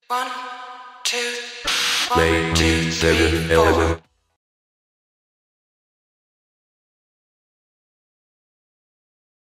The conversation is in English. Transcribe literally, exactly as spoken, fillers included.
One, two, Make one, me two, three, seven four. eleven.